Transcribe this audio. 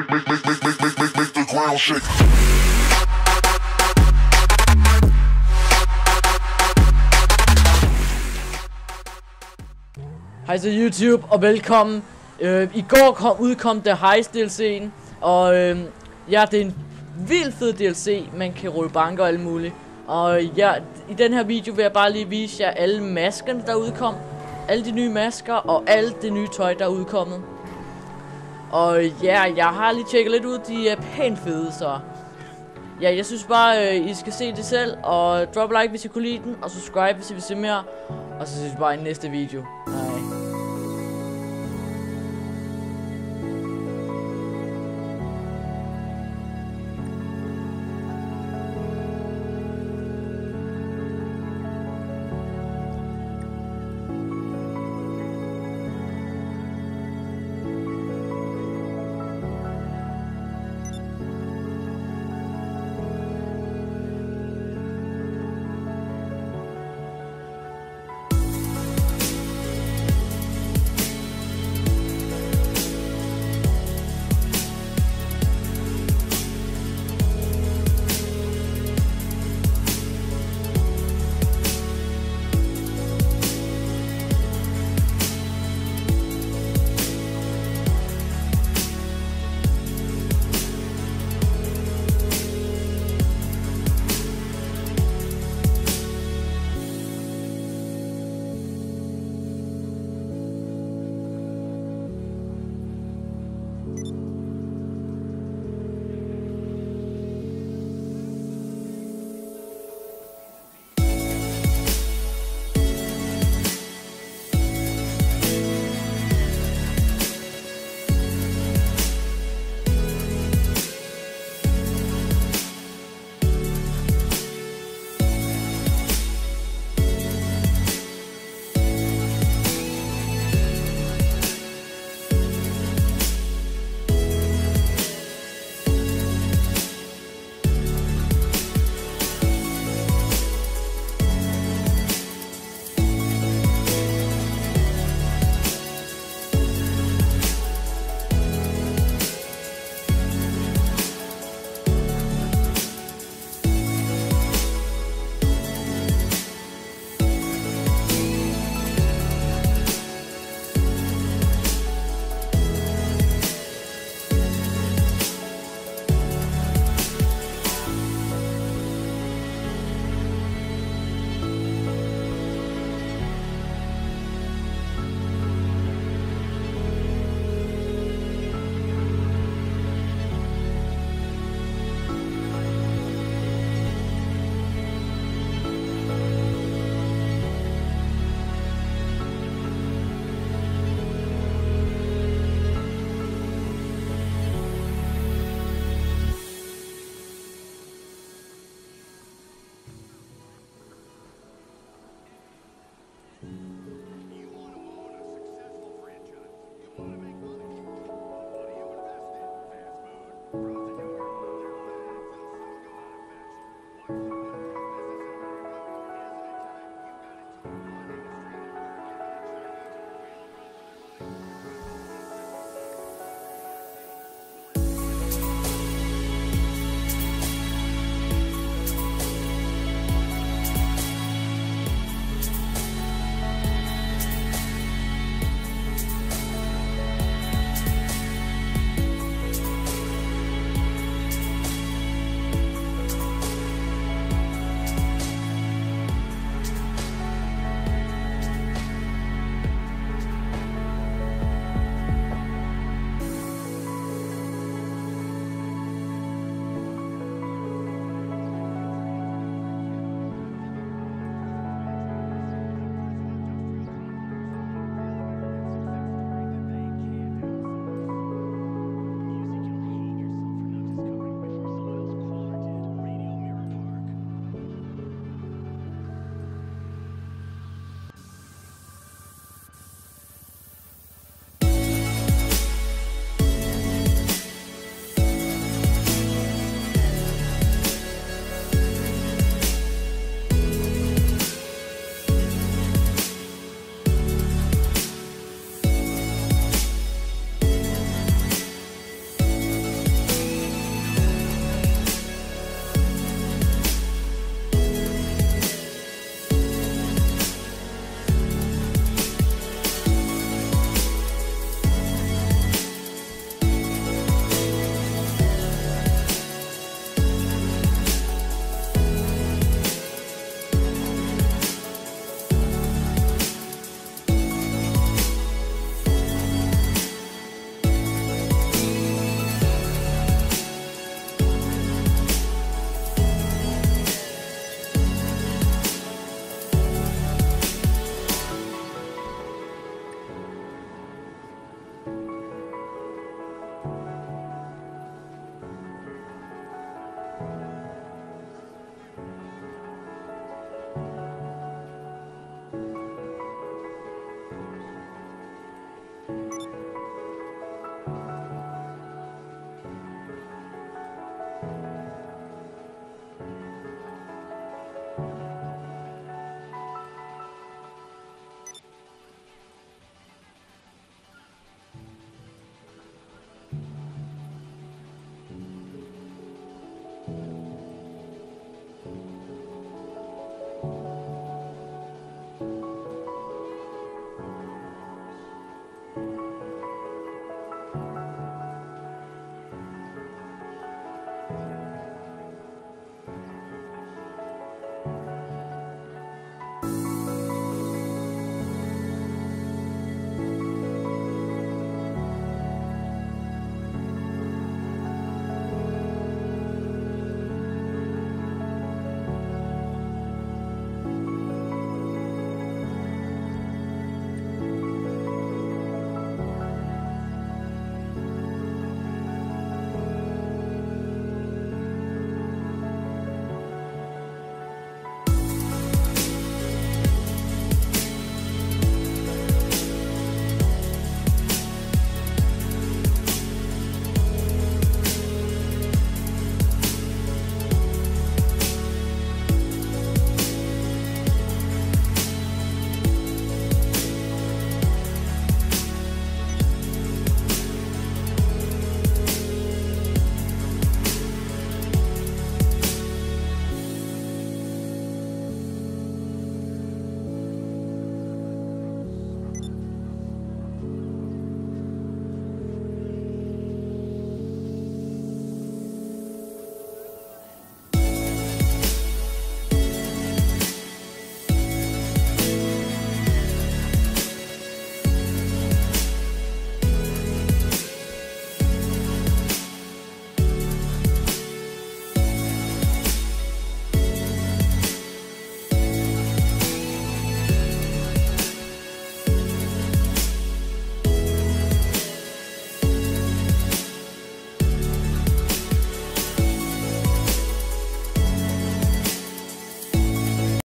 Make the ground shake. Hej så YouTube og velkommen. I går udkom The Heist DLC'en, og ja, det er en vildt fed DLC. Man kan rulle banker og alt muligt. Og ja, i den her video vil jeg bare lige vise jer alle maskerne der udkom, alle de nye masker og alt det nye tøj der er udkommet. Og ja, jeg har lige tjekket lidt ud, de er pænt fede, så ja, jeg synes bare I skal se det selv, og drop like hvis I kunne lide den, og subscribe hvis I vil se mere. Og så ses vi bare i næste video.